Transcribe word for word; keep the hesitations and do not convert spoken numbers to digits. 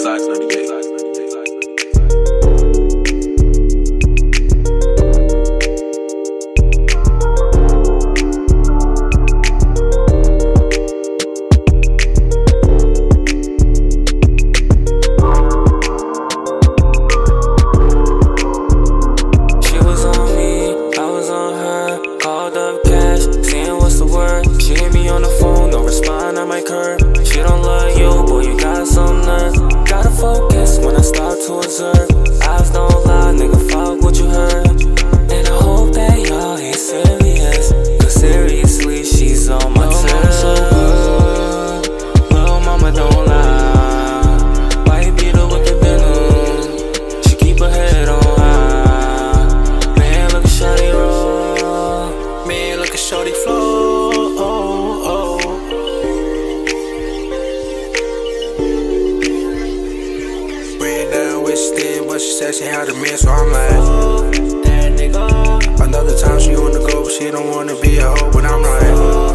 Spaceli ninety-eight. She hit me on the phone, no respond, I might curve. She don't love you, boy, you got some nerve. Gotta focus when I start to observe. Eyes don't lie, nigga, fuck what you heard. And I hope that y'all ain't serious, cause seriously, she's on my turf. Little mama don't lie, white beater with the venom. She keep her head on high. Man, look at shawty roll. Man, look at shawty flow. But she said she had a man, so I'm like, that nigga. Another time she on the go, but she don't wanna be a hoe, but I'm like,